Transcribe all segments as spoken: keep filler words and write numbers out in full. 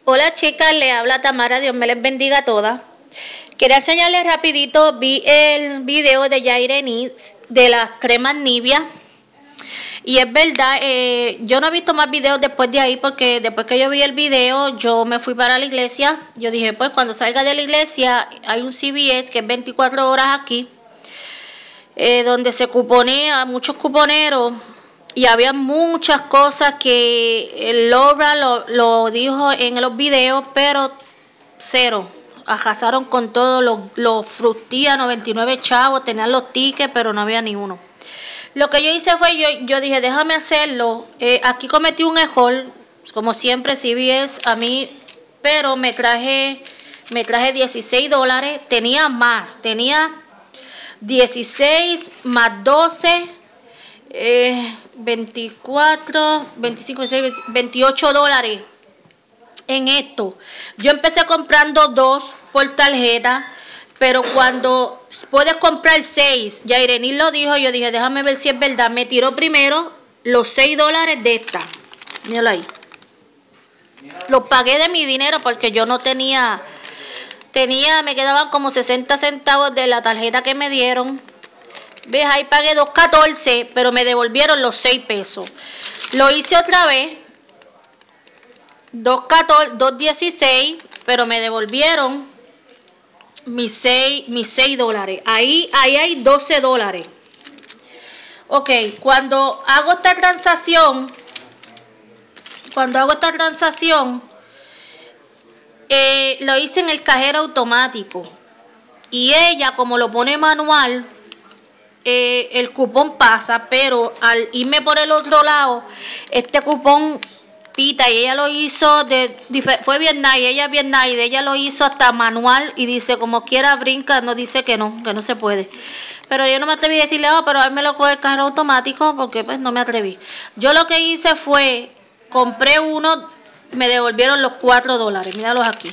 Hola chicas, le habla Tamara, Dios me les bendiga a todas. Quería enseñarles rapidito, vi el video de Yaireni de las cremas Nivea. Y es verdad, eh, yo no he visto más videos después de ahí porque después que yo vi el video, yo me fui para la iglesia. Yo dije, pues cuando salga de la iglesia, hay un C V S que es veinticuatro horas aquí, eh, donde se cuponea, muchos cuponeros. Y había muchas cosas que Laura lo, lo dijo en los videos, pero cero. Arrasaron con todo, los, los frutía, noventa y nueve chavos, tenían los tickets, pero no había ni uno. Lo que yo hice fue, yo, yo dije, déjame hacerlo. Eh, aquí cometí un error, como siempre, C V S a mí, pero me traje, me traje dieciséis dólares, tenía más, tenía dieciséis más doce. Eh, veinticuatro, veinticinco, veintiocho dólares en esto. Yo empecé comprando dos por tarjeta, pero cuando puedes comprar seis, Yaireni lo dijo, yo dije, déjame ver si es verdad. Me tiró primero los seis dólares de esta. Míralo ahí. Los pagué de mi dinero porque yo no tenía, tenía, me quedaban como sesenta centavos de la tarjeta que me dieron. ¿Ves? Ahí pagué dos catorce, pero me devolvieron los seis pesos. Lo hice otra vez. dos dieciséis, pero me devolvieron mis seis, mis seis dólares. Ahí, ahí hay doce dólares. Ok, cuando hago esta transacción, cuando hago esta transacción, eh, lo hice en el cajero automático. Y ella, como lo pone manual, Eh, el cupón pasa, pero al irme por el otro lado, este cupón pita y ella lo hizo, de, fue bien nice, ella bien nice, ella lo hizo hasta manual y dice como quiera brinca, no dice que no, que no se puede. Pero yo no me atreví a decirle, oh, pero hármelo con el carro automático porque pues no me atreví. Yo lo que hice fue, compré uno, me devolvieron los cuatro dólares, míralos aquí.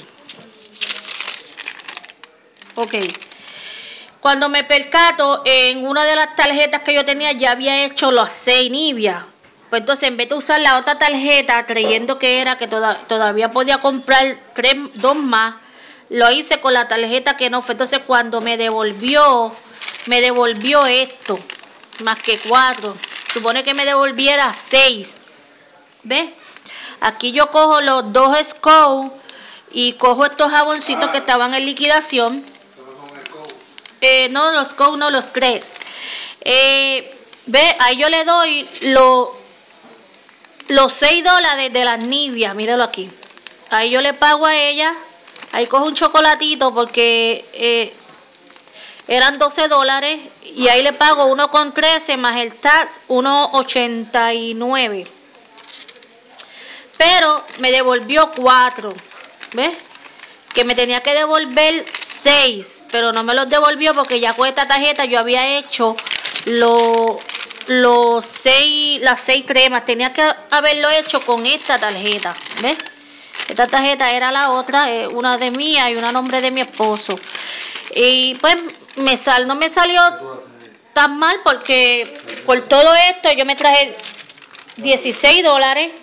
Ok. Cuando me percato, en una de las tarjetas que yo tenía ya había hecho los seis Nivea. Pues entonces en vez de usar la otra tarjeta, creyendo que era que toda, todavía podía comprar tres, dos más, lo hice con la tarjeta que no fue. Entonces cuando me devolvió, me devolvió esto, más que cuatro. Supone que me devolviera seis. ¿Ves? Aquí yo cojo los dos Scout y cojo estos jaboncitos que estaban en liquidación. Eh, no, los Go, no, los tres. Eh, ve, ahí yo le doy lo, los seis dólares de las Nivea, míralo aquí. Ahí yo le pago a ella. Ahí cojo un chocolatito porque eh, eran doce dólares. Y ahí le pago uno con trece más el tax, uno ochenta y nueve. Pero me devolvió cuatro. ¿Ves? Que me tenía que devolver seis, pero no me los devolvió porque ya con esta tarjeta yo había hecho los los seis, las seis cremas. Tenía que haberlo hecho con esta tarjeta. ¿Ves? Esta tarjeta era la otra, eh, una de mía y una a nombre de mi esposo. Y pues me sal, no me salió tan mal porque por todo esto yo me traje dieciséis dólares.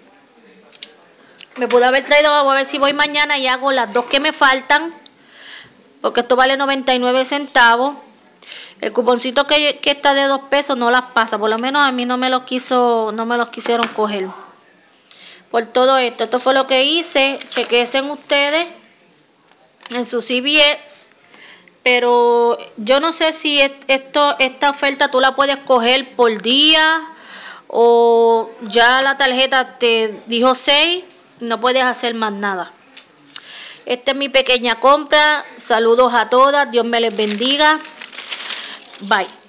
Me pude haber traído, a ver si voy mañana y hago las dos que me faltan. Porque esto vale noventa y nueve centavos. El cuponcito que, que está de dos pesos no las pasa. Por lo menos a mí no me los quiso, no me los quisieron coger. Por todo esto. Esto fue lo que hice. Chequesen ustedes en su C V S. Pero yo no sé si esto, esta oferta tú la puedes coger por día. O ya la tarjeta te dijo seis. No puedes hacer más nada. Esta es mi pequeña compra. Saludos a todas. Dios me les bendiga. Bye.